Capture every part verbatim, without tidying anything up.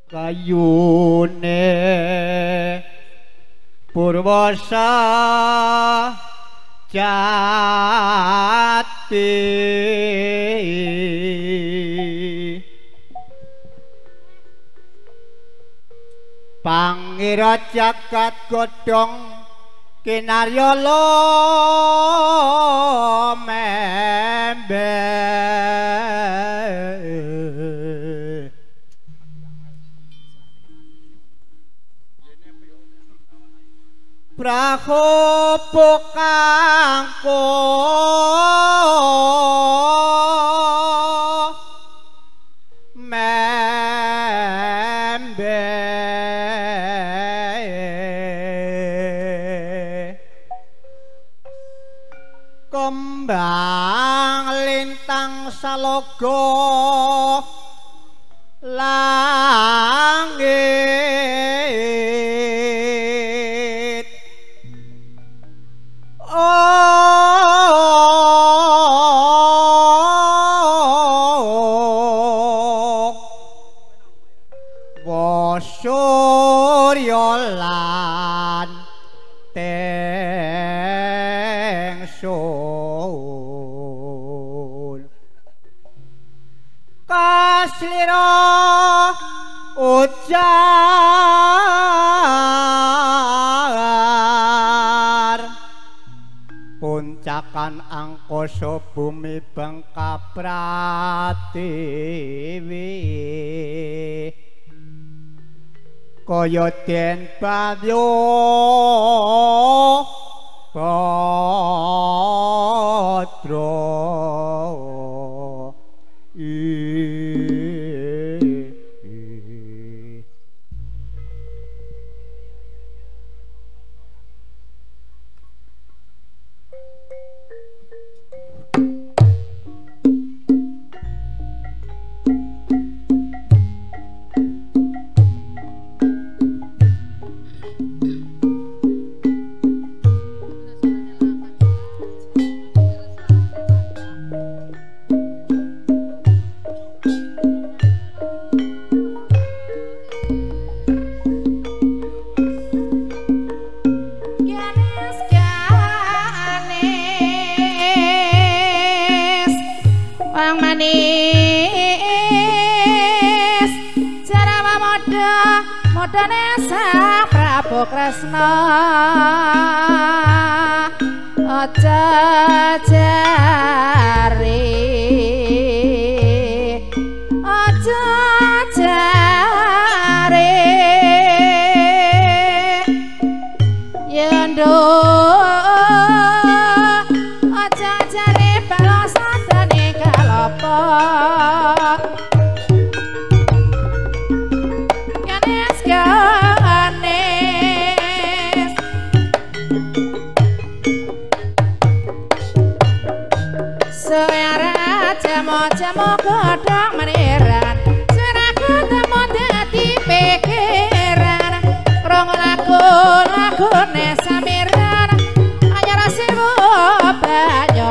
kayune Purwasa jati pangira jagat godhong kinaryala membe prahopo kangko membe kembang lintang salogo langit oh wasurya lan tengsun kaslira ujar puncakan angkasa bumi bengkapratiwi kaya den badya badra Sang Prabu Kresna aja jare aja jare yendo aja jare balasane kalapa jamu godhong meniran suaraku temu dadi pikiran krungu lagu lagune samiran anyar sewu banyu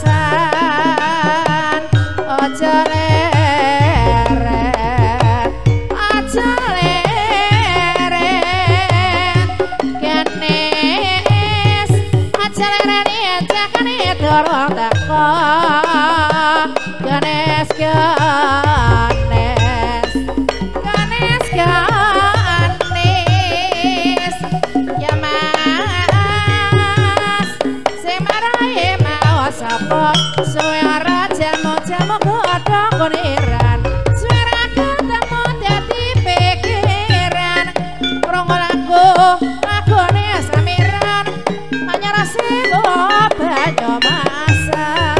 masan aja leret aja leret kenes aja leret aja kane dorong teko ganes ganes ganes ganes ya mas semarae mau sapa suara jamu-jamu godhong kuniran suara ketemu dadi pikiran krungu lagu lagune samiran anyar sewu banyu masan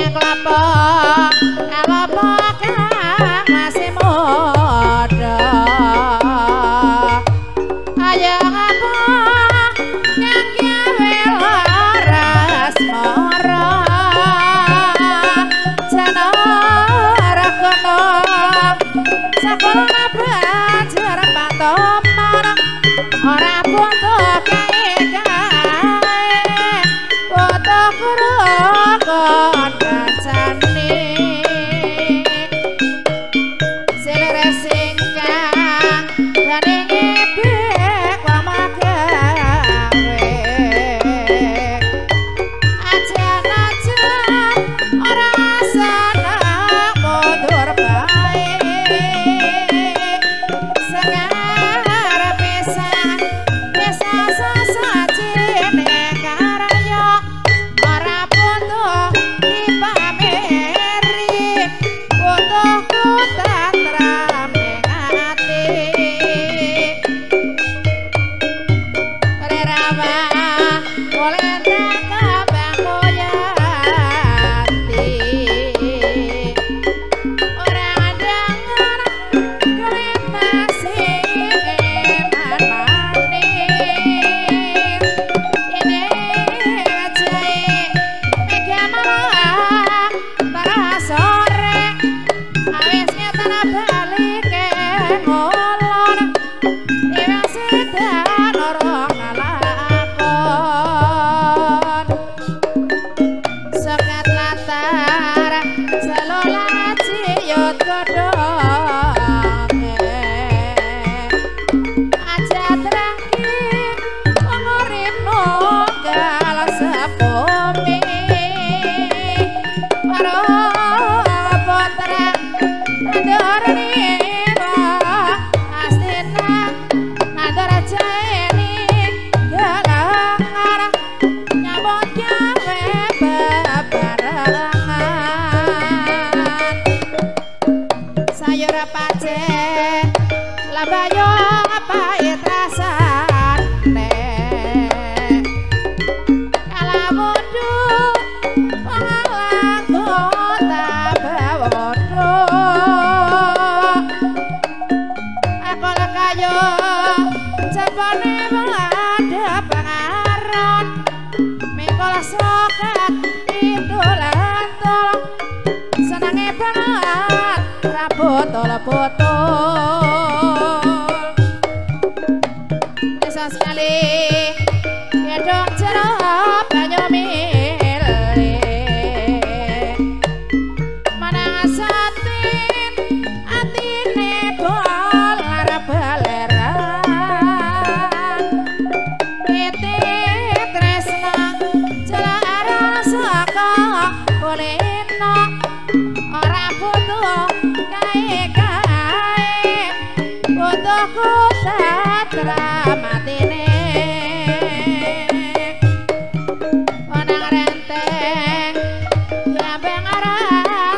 kelapa kelapa kang masih muda ayo apa yang gawe laras mara janara kono sakola belajar patoman ora butuh kae kae butuh guru kon kancane selera singkang dane ngepek wamagawe ajan-ajan ora seneng mundur bae sengar pisan bisa sasajene karya ora butuh dipameri butuh kutantram ning ati rerawa boleh tak bangoyanti orang dengar kulit masih eman maning ini ngejai mega malah para sore awis ngetana balik ke ngolon iwang sedan orang ngalakon sekat latar selola ciut godhonge aja terangki ngorip nunggal sepumi waro potra adornima astina nadara jaeni galangan nyambut gawe bebarengan sayur pacen labayo pahit rasane kalamundu pangalang kota bawodo aku lekayo cepane ada pengaron mikol sokat itu lantol senange banget rabotol-botol desa sekali gedong jeruk banyu milih manang satin atine bol arep baleran piti tresna jelara saka kulino ora butuh kae-kae butuh kutatra matine onang renteng yambeng aran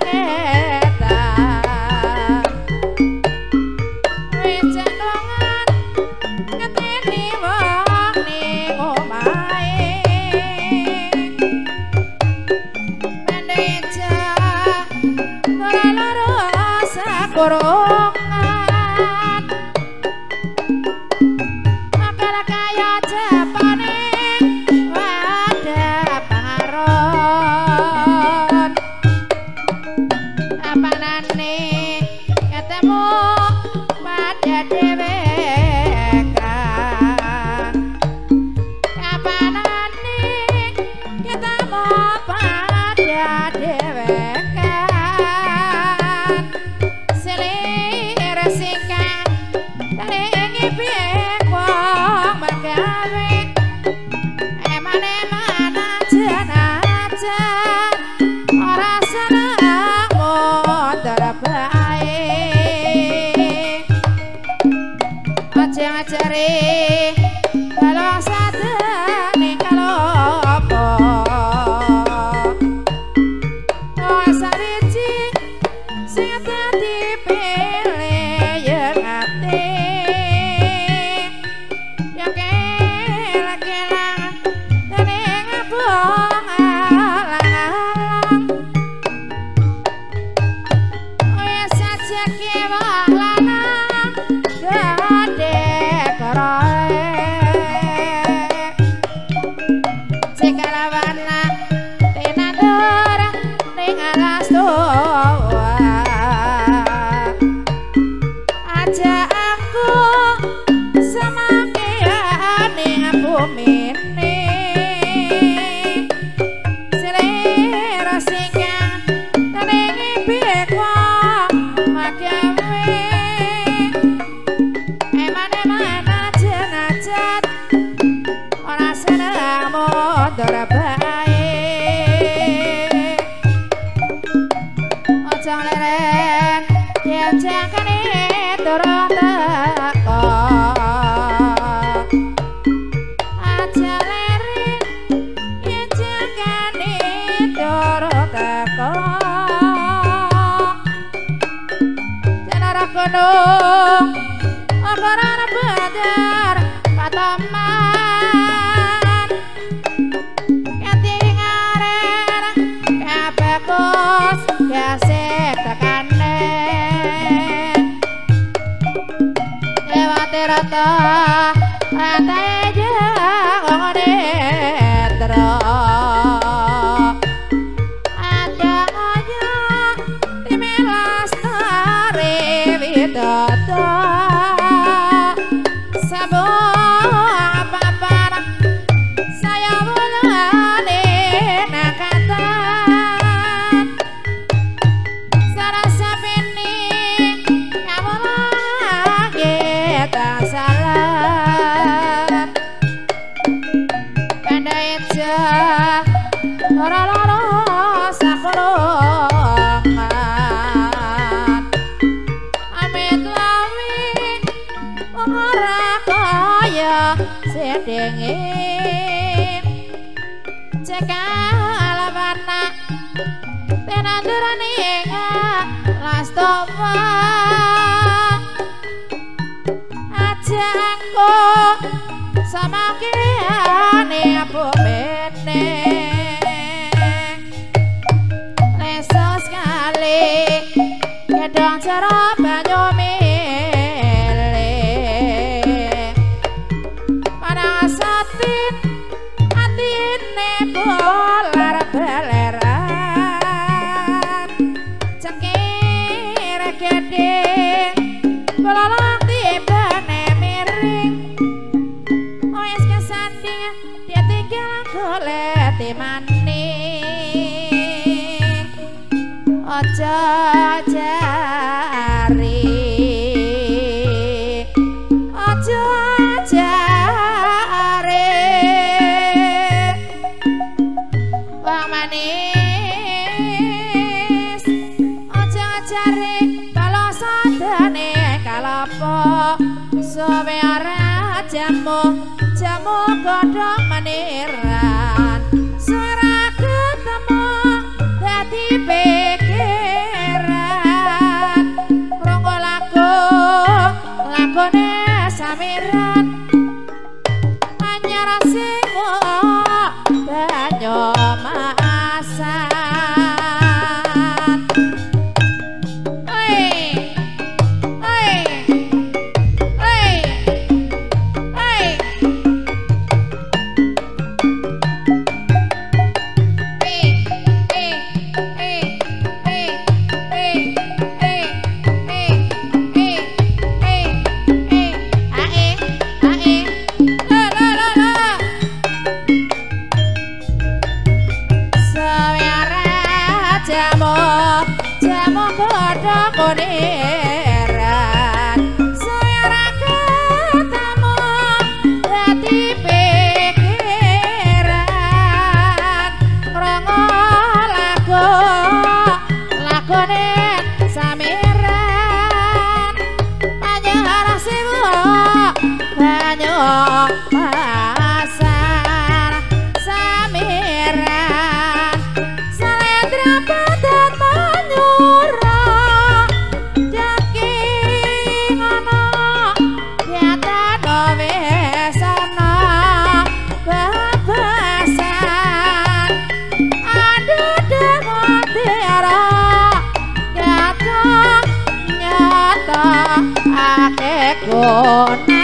jenaketan wis cenglongan ngeteni wong ning omahe meneja ora loro sakorongan akal kaya japane wadah pangaron apanane ketemu pada dewekan apanane ketemu pada dewekan selir singkang dari ngipik wong magawe eman-eman ajan-ajan ora seneng mundur bae aja ngajari kalau sadane kalau apa singkang teningi beko magawe eman-eman ajen-ajen ora seneng mundur bae aja leren yen jangkane turun teko aja leren yen jangkane turun teko jenara gunung ora badar patoman ketingaren kabekus gasik tekane dewa tirata rantai jangong netro ada aja timelas tari widodo ora-ora sakolongan amit lawi ora kaya sedenge cekal wana penandurane lastova ajangku sama kene apa bene kedong cara banyu milih padang satin atine bolar beleran cekir gedeng bololong tibane miring wis kesanding dia tinggal golek maning aja jari aja jari wong manis aja jari kalau sadane kalapo suwe ora jamu jamu godhong maniran suara ketemu dadi pikiran ronggo lagu lagone samiran anyar simo banyu masan oi oi oi oi jamu jamu godhong kuniran saya ketemu dadi pikiran krungu lagu lagune samiran anyar siwo banyu pasar samiran salendra padat manyura jaking ana yatan wis ana babasan aduh dengon tiara nyata nyata ake kono